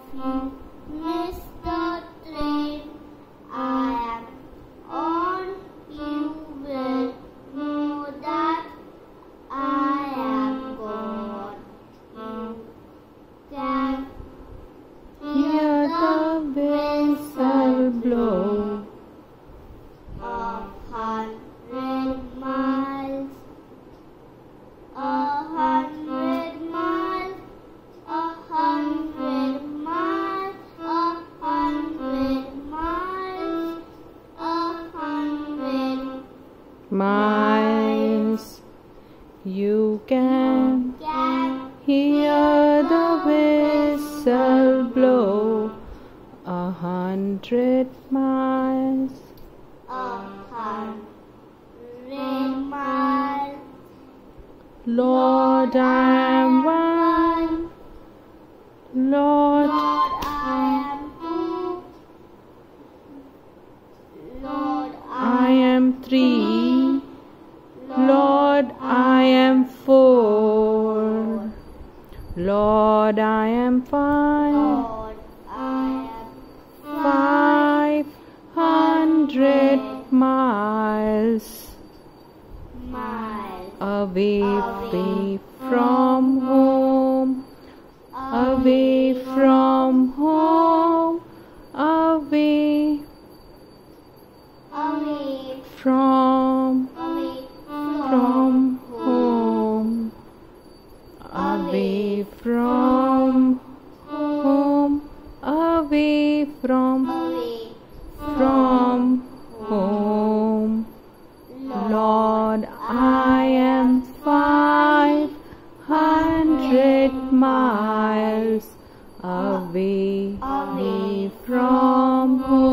you missed the train I am on, you will know that I am gone. You can Hear the whistle blow. 100 miles, 100 miles, 100 miles, 100 miles, 100 Miles. You can hear the whistle blow. 100 miles. 100 miles. Lord, I am one. Lord, Lord, I am two. Lord, I am three. Lord, I am four. Lord, I am five. Lord, I am 500 miles. miles Away from home. Away from home. Away away from from home. Away from home. Away from home. Lord, I am 500 miles away from home.